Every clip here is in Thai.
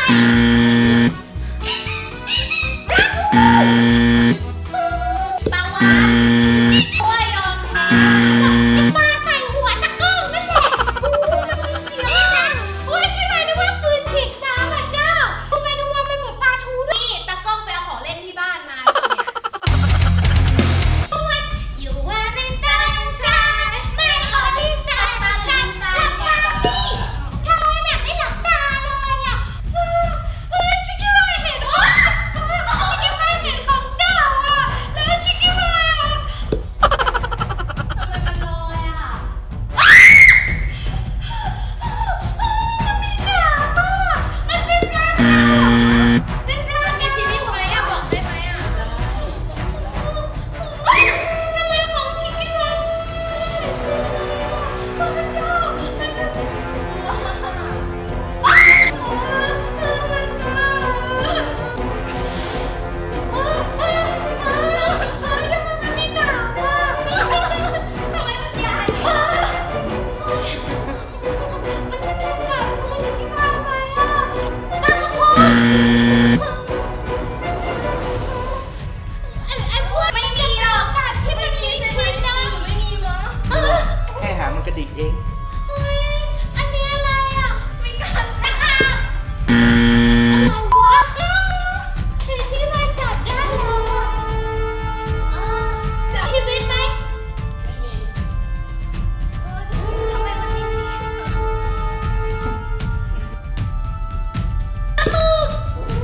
ป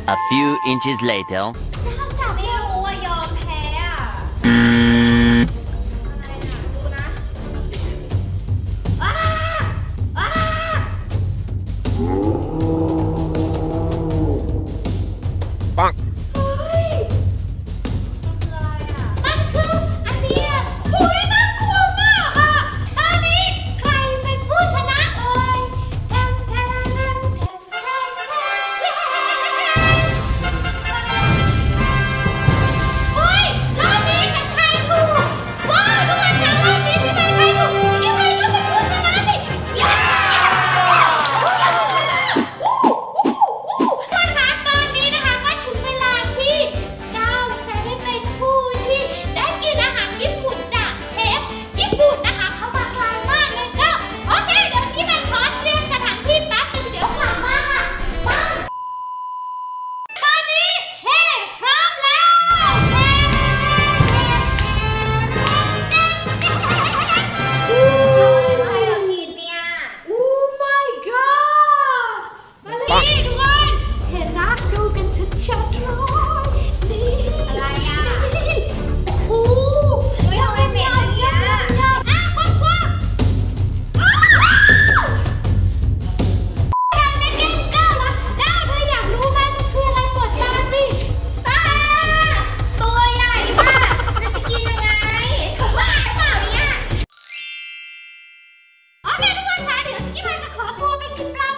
A few inches later. จับไม่รู้ว่ายอมแพ้อะอะไรนะดูนะว้าว้าปังเฮ้ยมันคืออะไรอ่ะมันคืออันเนี้ยโอ้ยน่ากลัวมากอ่ะตอนนี้ใครเป็นผู้ชนะเอ่ยแทมแทมแทมแทมแทมโอ้ยรอบนี้ฉันทายถูกว้าวทุกคนคะรอบนี้ฉันทายถูกที่ใครก็เป็นผู้ชนะสิย้าท่านคะตอนนี้นะคะก็ถึงเวลาที่เจ้าจะได้เป็นผู้ที่ได้กินอาหารญี่ปุ่นจากเชฟญี่ปุ่นนะคะเขามาไกลมากเลยก็โอเคเดี๋ยวชี้ไปขอเตรียมสถานที่แป๊บนึงเดี๋ยวกลับมาค่ะมาตอนนี้เฮ้พร้อมแล้วเฮ้ให้เรากินเนี่ยโอ้ my god มาเลยทุกคนเห็นนะดูกันชัดๆเลยนี่อะไรอ่ะโอ้โหเฮ้ยทำไมเหม็นอย่างเงี้ยอ้าวกว้างๆอ้าวทำในเก่งเจ้าละเจ้าเธออยากรู้ไหมมันคืออะไรกดตามสิป้าตัวใหญ่มากจะกินยังไงถูกว่าหรือเปล่าเนี่ยโอเคทุกคนคะเดี๋ยวชิคกี้พายจะขอตัวไปกินปลา